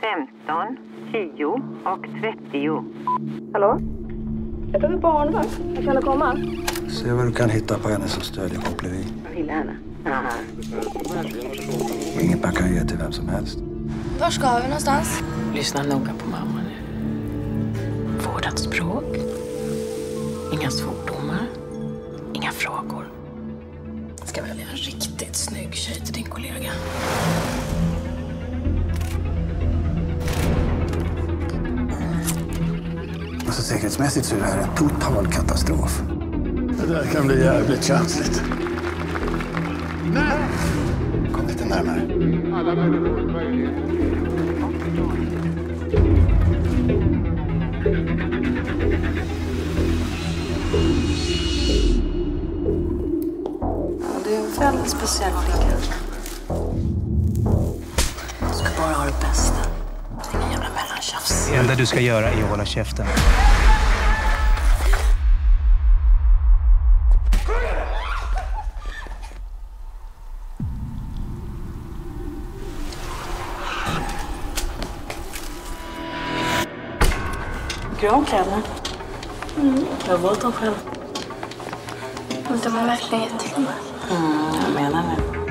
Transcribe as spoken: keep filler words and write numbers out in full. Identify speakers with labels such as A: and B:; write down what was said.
A: femton, tio och trettio.
B: Hallå? Jag behöver barnvakt. Jag kan komma.
C: Se vad du kan hitta på henne som stödjer koppleri.
A: Vad vill henne? Aha.
C: Inget man kan ge till vem som helst.
D: Var ska vi någonstans?
E: Lyssna noga på mamma nu. Vårdat språk. Inga svordomar. Inga frågor. Ska välja en riktigt snygg tjej till din kollega.
C: Alltså säkerhetsmässigt så är det här en total katastrof.
F: Det där kan bli jävligt känsligt.
C: Nej! Kom lite närmare.
F: Alla människor möjlighet.
E: Du är en väldigt speciell flicka. Du ska bara ha det bästa. Ingen jävla mellantjafs.
G: Det enda du ska göra är att hålla käften.
E: Tycker du om kläderna? Mm. Jag har valt dem själv.
D: De är verkligen jättefina.
E: Mm, jag menar det.